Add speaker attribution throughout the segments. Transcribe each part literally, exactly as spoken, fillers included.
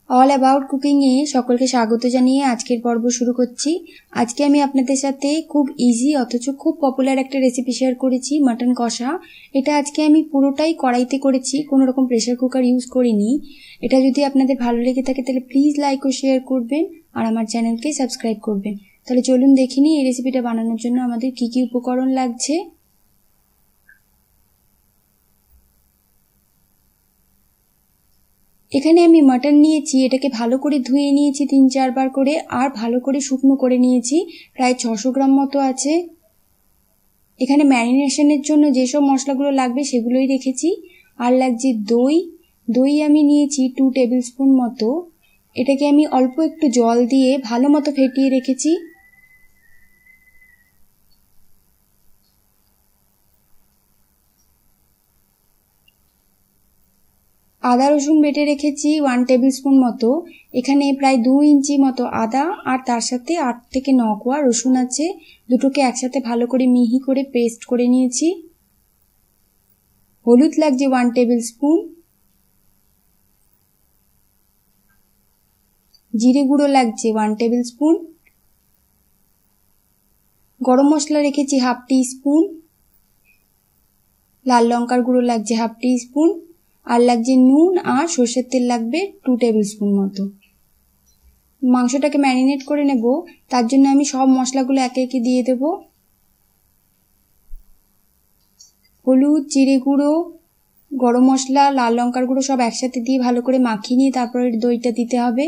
Speaker 1: All about কুকিংয়ে সকলকে স্বাগত জানিয়ে আজকের পর্ব শুরু করছি। আজকে আমি আপনাদের সাথে খুব ইজি অথচ খুব পপুলার একটা রেসিপি শেয়ার করেছি, মাটন কষা। এটা আজকে আমি পুরোটাই কড়াইতে করেছি, কোনো রকম প্রেশার কুকার ইউজ করিনি। এটা যদি আপনাদের ভালো লেগে থাকে তাহলে প্লিজ লাইক ও শেয়ার করবেন আর আমার চ্যানেলকে সাবস্ক্রাইব করবেন। তাহলে চলুন দেখে নিই এই রেসিপিটা বানানোর জন্য আমাদের কী কী উপকরণ লাগছে। এখানে আমি মাটন নিয়েছি, এটাকে ভালো করে ধুয়ে নিয়েছি তিন চারবার করে, আর ভালো করে শুকনো করে নিয়েছি। প্রায় ছশো গ্রাম মতো আছে। এখানে ম্যারিনেশনের জন্য যেসব মশলাগুলো লাগবে সেগুলোই রেখেছি। আর লাগছে দই। দই আমি নিয়েছি টু টেবিল স্পুন মতো। এটাকে আমি অল্প একটু জল দিয়ে ভালো মতো ফেটিয়ে রেখেছি। আদা রসুন বেটে রেখেছি ওয়ান টেবিল স্পুন মতো। এখানে প্রায় দু ইঞ্চি মতো আদা আর তার সাথে আট থেকে ন কোয়া রসুন আছে। দুটোকে একসাথে ভালো করে মিহি করে পেস্ট করে নিয়েছি। হলুদ লাগছে ওয়ান টেবিল স্পুন। জিরে গুঁড়ো লাগছে ওয়ান টেবিল স্পুন। গরম মশলা রেখেছি হাফ টি স্পুন। লাল লঙ্কার গুঁড়ো লাগছে হাফ টি স্পুন। আর লাগছে নুন আর সর্ষের তেল লাগবে টু টেবিল স্পুন মতো। মাংসটাকে ম্যারিনেট করে নেব, তার জন্য আমি সব মশলাগুলো একে একে দিয়ে দেব। হলুদ, জিরে গুঁড়ো, গরম মশলা, লাল লঙ্কার গুঁড়ো সব একসাথে দিয়ে ভালো করে মাখিয়ে নিয়ে তারপরে দইটা দিতে হবে।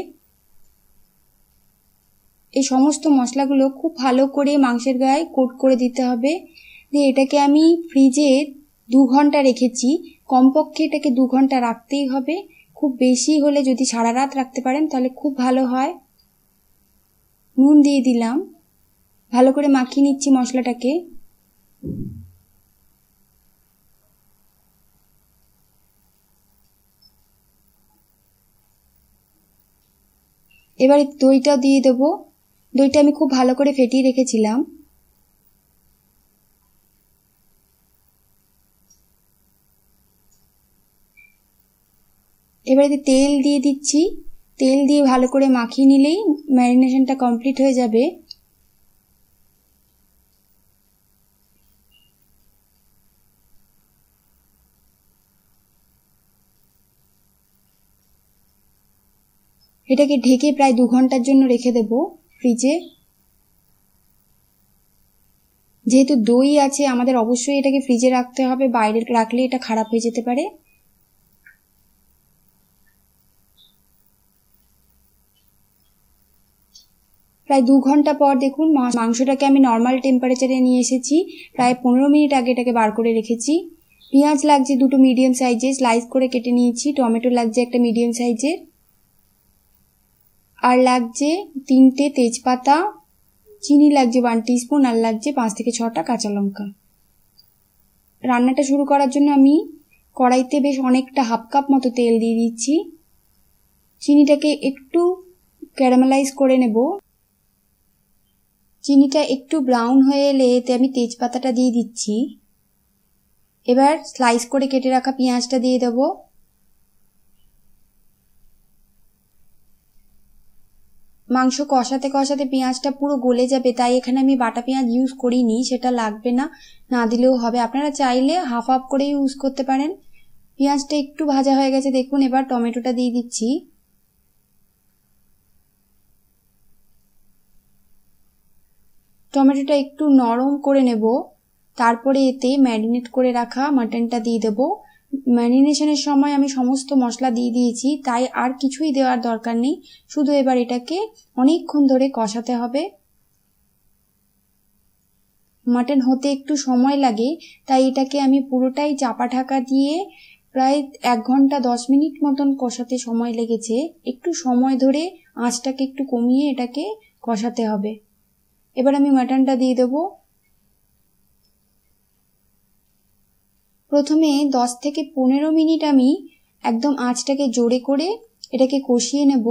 Speaker 1: এই সমস্ত মশলাগুলো খুব ভালো করে মাংসের গায়ে কোট করে দিতে হবে। দিয়ে এটাকে আমি ফ্রিজে দু ঘন্টা রেখেছি। কমপক্ষে এটাকে দু ঘন্টা রাখতেই হবে। খুব বেশি হলে যদি সারা রাত রাখতে পারেন তাহলে খুব ভালো হয়। নুন দিয়ে দিলাম, ভালো করে মাখিয়ে নিচ্ছি মশলাটাকে। এবার দইটা দিয়ে দেবো। দইটা আমি খুব ভালো করে ফেটিয়ে রেখেছিলাম। এবারে তেল দিয়ে দিচ্ছি। তেল দিয়ে ভালো করে মাখিয়ে নিলেই ম্যারিনেশনটা কমপ্লিট হয়ে যাবে। এটাকে ঢেকে প্রায় দু ঘন্টার জন্য রেখে দেব ফ্রিজে। যেহেতু দই আছে আমাদের অবশ্যই এটাকে ফ্রিজে রাখতে হবে, বাইরে রাখলে এটা খারাপ হয়ে যেতে পারে। প্রায় দু ঘন্টা পর দেখুন মাংসটাকে আমি নর্মাল টেম্পারেচারে নিয়ে এসেছি। প্রায় পনেরো মিনিট আগে এটাকে বার করে রেখেছি। পেঁয়াজ লাগছে দুটো মিডিয়াম সাইজের, স্লাইস করে কেটে নিয়েছি। টমেটো লাগছে একটা মিডিয়াম সাইজের। আর লাগছে তিনটে তেজপাতা। চিনি লাগছে ওয়ান টিস্পুন। আর লাগছে পাঁচ থেকে ছটা কাঁচা লঙ্কা। রান্নাটা শুরু করার জন্য আমি কড়াইতে বেশ অনেকটা হাফ কাপ মতো তেল দিয়ে দিচ্ছি। চিনিটাকে একটু ক্যারামেলাইজ করে নেব। চিনিটা একটু ব্রাউন হয়ে এলে এতে আমি তেজপাতাটা দিয়ে দিচ্ছি। এবার স্লাইস করে কেটে রাখা পেঁয়াজটা দিয়ে দেব। মাংস কষাতে কষাতে পেঁয়াজটা পুরো গলে যাবে, তাই এখানে আমি বাটা পেঁয়াজ ইউজ করিনি, সেটা লাগবে না, না দিলেও হবে। আপনারা চাইলে হাফ হাফ করে ইউজ করতে পারেন। পেঁয়াজটা একটু ভাজা হয়ে গেছে দেখুন। এবার টমেটোটা দিয়ে দিচ্ছি। টমেটোটা একটু নরম করে নেব, তারপরে এতে ম্যারিনেট করে রাখা মাটনটা দিয়ে দেব। ম্যারিনেশনের সময় আমি সমস্ত মশলা দিয়ে দিয়েছি, তাই আর কিছুই দেওয়ার দরকার নেই। শুধু এবার এটাকে অনেকক্ষণ ধরে কষাতে হবে। মাটন হতে একটু সময় লাগে, তাই এটাকে আমি পুরোটাই চাপা ঢাকা দিয়ে প্রায় এক ঘন্টা দশ মিনিট মতন কষাতে সময় লেগেছে। একটু সময় ধরে আঁচটাকে একটু কমিয়ে এটাকে কষাতে হবে। এবার আমি মাটনটা দিয়ে দেবো। প্রথমে দশ থেকে পনেরো মিনিট আমি একদম আঁচটাকে জোরে করে এটাকে কষিয়ে নেব।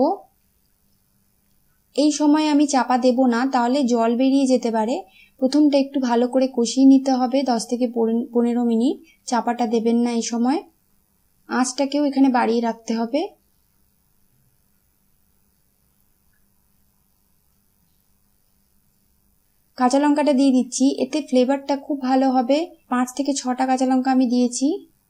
Speaker 1: এই সময় আমি চাপা দেব না, তাহলে জল বেরিয়ে যেতে পারে। প্রথমটা একটু ভালো করে কষিয়ে নিতে হবে দশ থেকে পনেরো মিনিট। চাপাটা দেবেন না এই সময়। আঁচটাকেও এখানে বাড়িয়ে রাখতে হবে। কাঁচা লঙ্কাটা দিয়ে দিচ্ছি, এতে ফ্লেভারটা খুব ভালো হবে। পাঁচ থেকে ছটা কাঁচা লঙ্কা আমি দিয়েছি।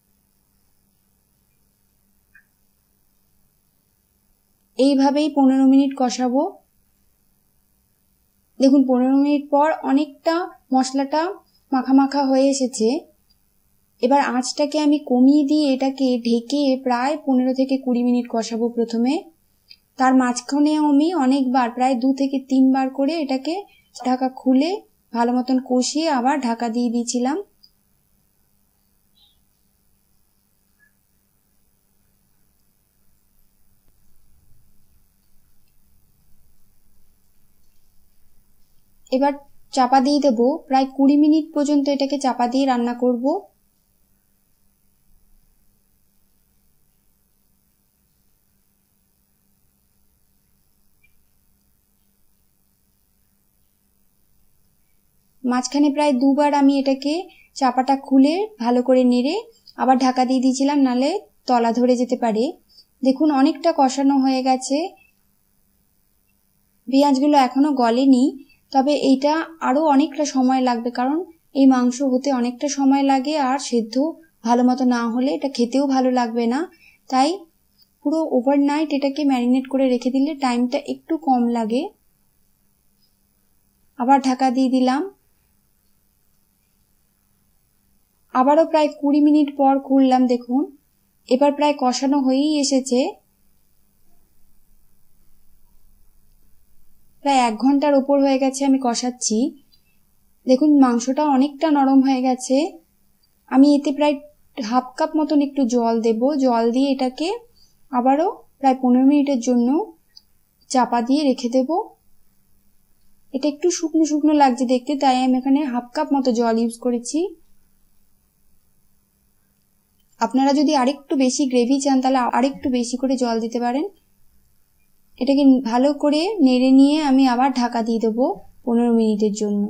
Speaker 1: এইভাবেই পনেরো মিনিট কষাবো। দেখুন পনেরো মিনিট পর অনেকটা মশলাটা মাখা মাখা হয়ে এসেছে। এবার আঁচটাকে আমি কমিয়ে দিয়ে এটাকে ঢেকে প্রায় পনেরো থেকে কুড়ি মিনিট কষাবো প্রথমে। তার মাঝখানে আমি অনেকবার প্রায় দু থেকে তিনবার করে এটাকে ঢাকা খুলে ভালো মতন কষিয়ে আবার ঢাকা দিয়ে দিয়েছিলাম। এবার চাপা দিয়ে দেবো, প্রায় কুড়ি মিনিট পর্যন্ত এটাকে চাপা দিয়ে রান্না করব। মাঝখানে প্রায় দুবার আমি এটাকে চাপাটা খুলে ভালো করে নেড়ে আবার ঢাকা দিয়ে দিয়েছিলাম, নালে তলা ধরে যেতে পারে। দেখুন অনেকটা কষানো হয়ে গেছে, পেঁয়াজগুলো এখনো গলেনি, তবে এইটা আরো অনেকটা সময় লাগবে, কারণ এই মাংস হতে অনেকটা সময় লাগে, আর সেদ্ধ ভালো মতো না হলে এটা খেতেও ভালো লাগবে না। তাই পুরো ওভারনাইট এটাকে ম্যারিনেট করে রেখে দিলে টাইমটা একটু কম লাগে। আবার ঢাকা দিয়ে দিলাম। আবারও প্রায় কুড়ি মিনিট পর খুললাম, দেখুন এবার প্রায় কষানো হয়েই এসেছে। প্রায় এক ঘন্টার উপর হয়ে গেছে আমি কষাচ্ছি। দেখুন মাংসটা অনেকটা নরম হয়ে গেছে। আমি এতে প্রায় হাফ কাপ মতন একটু জল দেব। জল দিয়ে এটাকে আবারও প্রায় পনেরো মিনিটের জন্য চাপা দিয়ে রেখে দেব। এটা একটু শুকনো শুকনো লাগছে দেখতে, তাই আমি এখানে হাফ কাপ মতো জল ইউজ করেছি। আপনারা যদি আরেকটু বেশি গ্রেভি চান তাহলে আরেকটু বেশি করে জল দিতে পারেন। এটাকে ভালো করে নেড়ে নিয়ে আমি আবার ঢাকা দিয়ে দেবো পনেরো মিনিটের জন্য।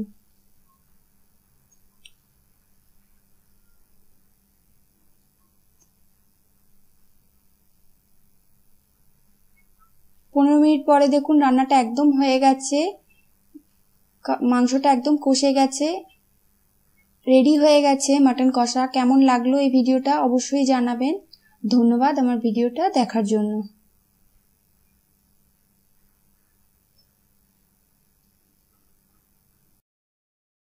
Speaker 1: পনেরো মিনিট পরে দেখুন রান্নাটা একদম হয়ে গেছে, মাংসটা একদম কষে গেছে, রেডি হয়ে গেছে মাটন কষা। কেমন লাগলো এই ভিডিওটা অবশ্যই জানাবেন। ধন্যবাদ আমার ভিডিওটা দেখার জন্য।